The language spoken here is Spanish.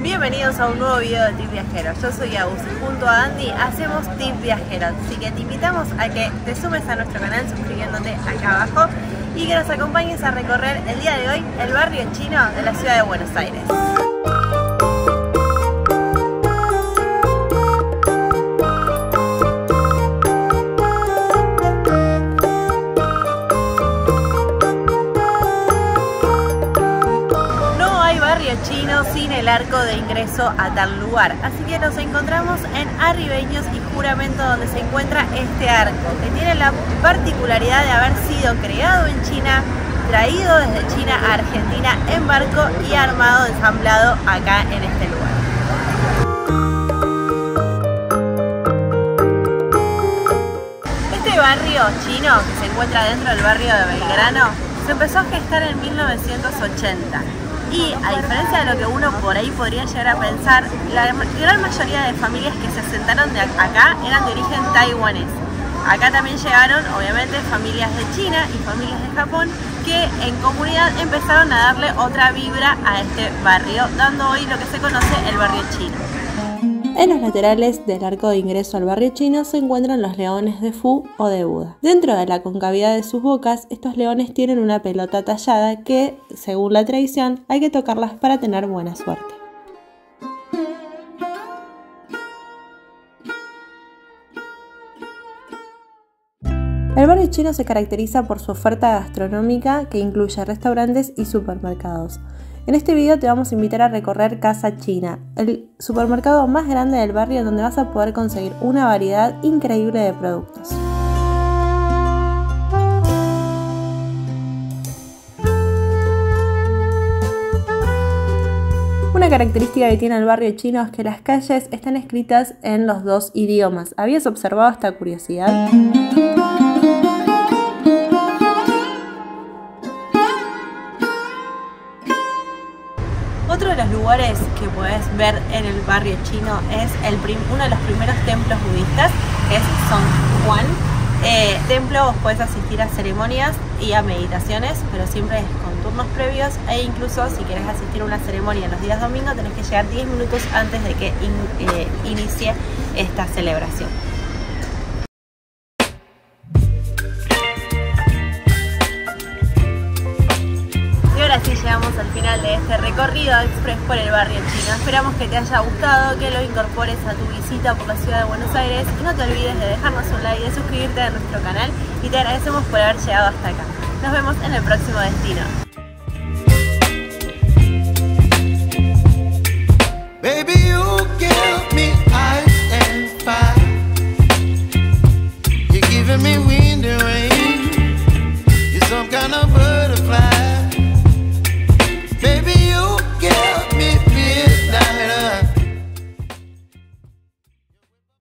Bienvenidos a un nuevo video de Tips Viajeros. Yo soy Agus y junto a Andy hacemos Tips Viajeros. Así que te invitamos a que te sumes a nuestro canal suscribiéndote acá abajo y que nos acompañes a recorrer el día de hoy el barrio chino de la ciudad de Buenos Aires. Chino sin el arco de ingreso a tal lugar, así que nos encontramos en Arribeños y Juramento, donde se encuentra este arco que tiene la particularidad de haber sido creado en China, traído desde China a Argentina en barco y armado, ensamblado acá en este lugar. Este barrio chino, que se encuentra dentro del barrio de Belgrano, se empezó a gestar en 1980. Y a diferencia de lo que uno por ahí podría llegar a pensar, la gran mayoría de familias que se asentaron de acá eran de origen taiwanés. Acá también llegaron, obviamente, familias de China y familias de Japón que en comunidad empezaron a darle otra vibra a este barrio, dando hoy lo que se conoce el barrio chino. En los laterales del arco de ingreso al barrio chino se encuentran los leones de Fu o de Buda. Dentro de la concavidad de sus bocas, estos leones tienen una pelota tallada que, según la tradición, hay que tocarlas para tener buena suerte. El barrio chino se caracteriza por su oferta gastronómica que incluye restaurantes y supermercados. En este video te vamos a invitar a recorrer Casa China, el supermercado más grande del barrio donde vas a poder conseguir una variedad increíble de productos. Una característica que tiene el barrio chino es que las calles están escritas en los dos idiomas. ¿Habías observado esta curiosidad? Otro de los lugares que puedes ver en el barrio chino es uno de los primeros templos budistas, que es Song Juan. Templo, vos podés asistir a ceremonias y a meditaciones, pero siempre es con turnos previos, e incluso si querés asistir a una ceremonia los días domingos tenés que llegar 10 minutos antes de que inicie esta celebración. Así llegamos al final de este recorrido express por el barrio chino. Esperamos que te haya gustado, que lo incorpores a tu visita por la ciudad de Buenos Aires y no te olvides de dejarnos un like y de suscribirte a nuestro canal, y te agradecemos por haber llegado hasta acá. Nos vemos en el próximo destino. Baby, you give me ice and fire. You're giving me wind and rain. You're some kind of